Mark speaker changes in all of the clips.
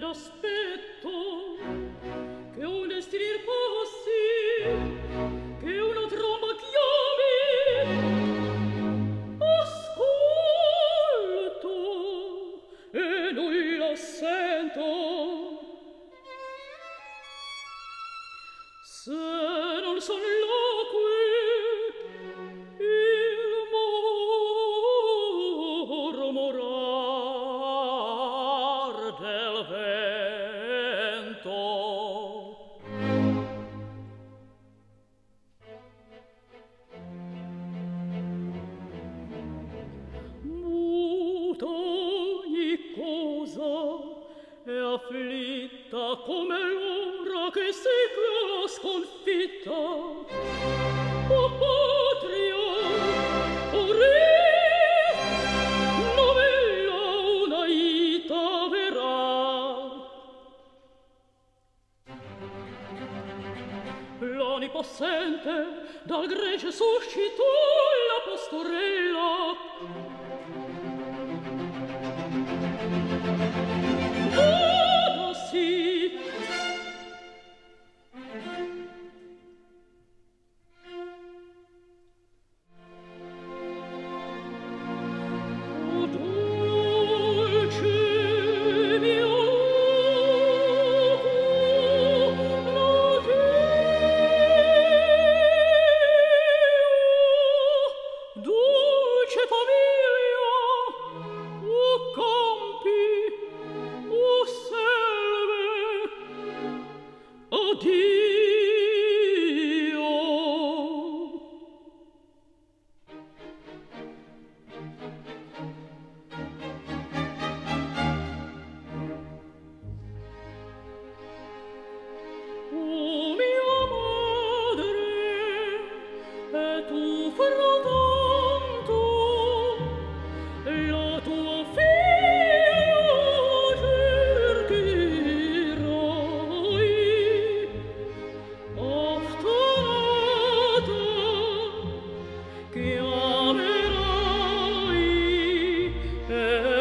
Speaker 1: l'aspetto che un destinir passi, che una tromba chiami, ascolto e non la sento. Se non son loqui, il mormorar del vento. Muta ogni cosa e afflitta come l'ora che segue la sconfitta. O patria, o re, novella una ita verrà. L'onipossente dal gregge suscitò la pastorella. Vada sì. O dolce mio dolce famiglia, o campi, o selve, addio. O mia madre, e tu frattanto, la tua figlia cercherai, aftanata chiamerai, e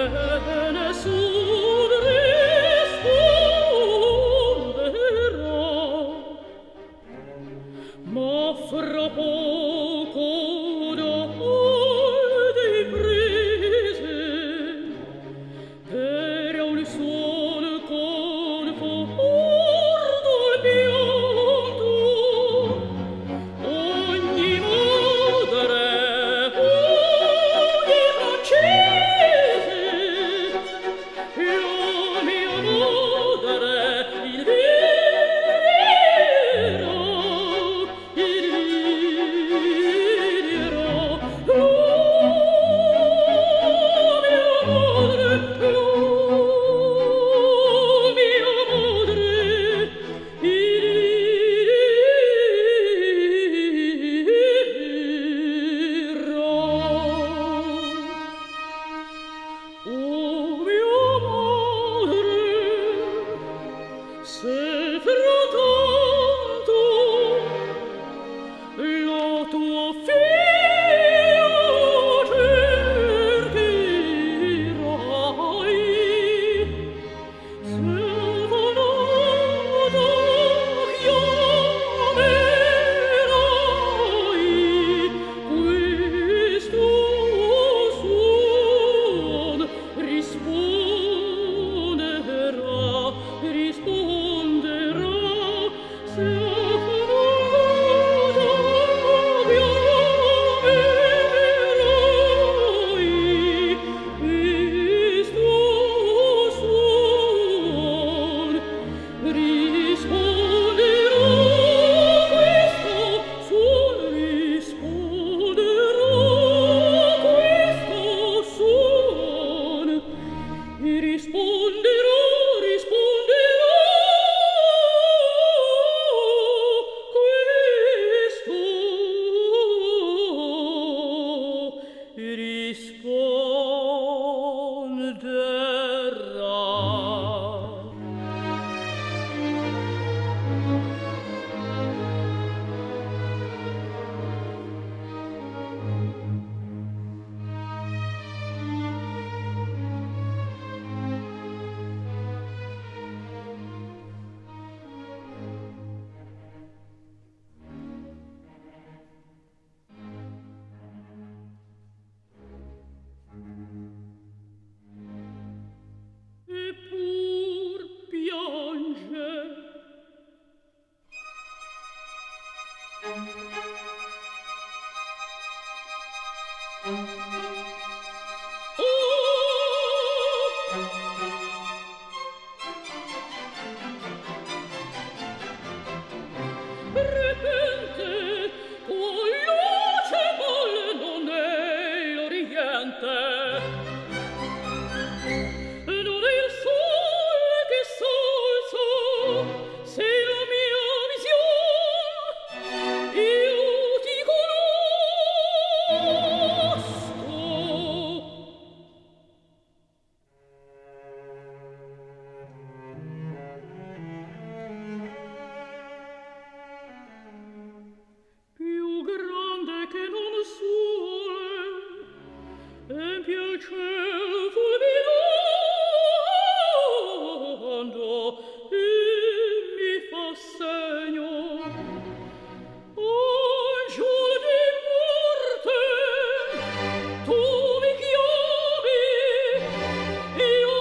Speaker 1: nessun risponderà. Ma fra poco dai prese era un suono conforto e pianto. Ogni madre, ogni francese, la mia madre il dirà. Se frattanto la tua figlia cercherai, selvanata chiamerai, questo suon risponderà, se Repente, con luce volano nell'oriente. Non è il sole che s'alza, se la mia vision io ti conosco. Più grande che non sole, empie il cielo fulminando, e mi fa segno. Angel di morte, tu mi chiami, io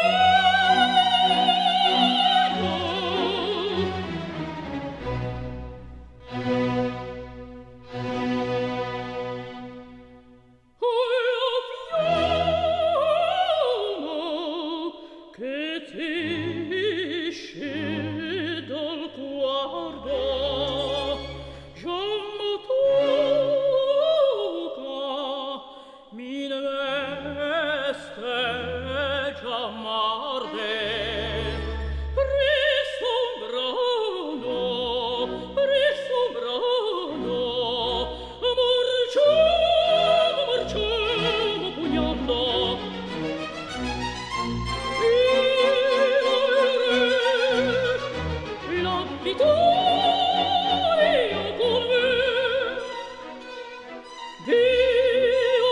Speaker 1: che ti esce dal guardo, giamma tocca, mi veste giammarde, risombrano, marciamo pugnando. La vittoria con me, Dio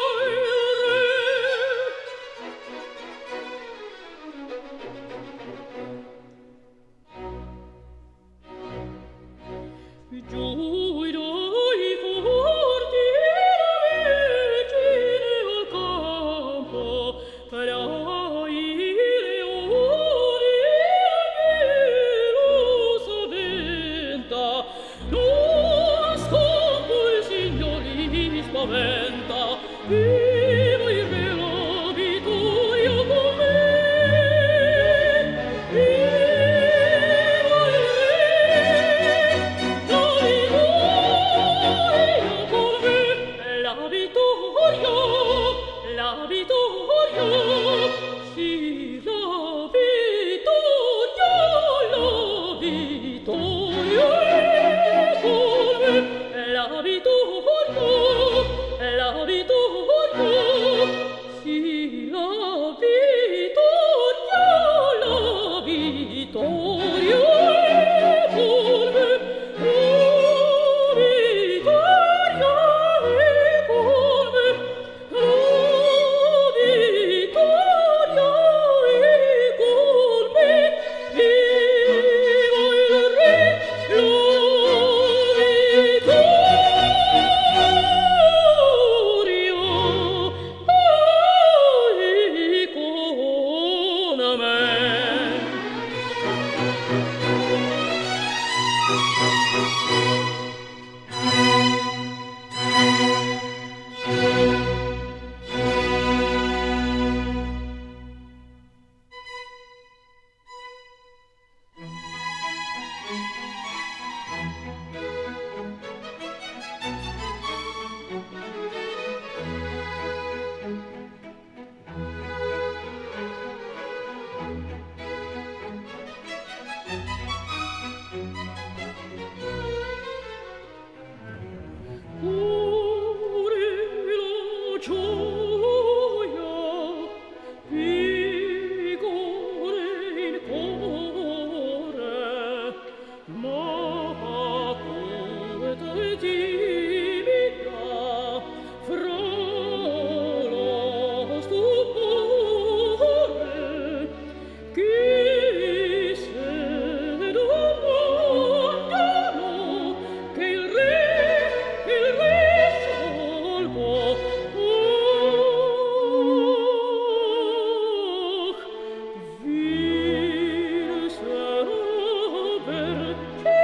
Speaker 1: il re. Giù dai forti vicini al campo, tra i leoni lo s'avventa, non scampo il Signor li spaventa. Viva il re, la vittoria con me. Viva il re, la vittoria con me. La vittoria, sì, la vittoria con me. La vittoria, sì, la vittoria con me.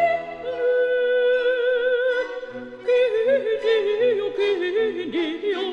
Speaker 1: Dio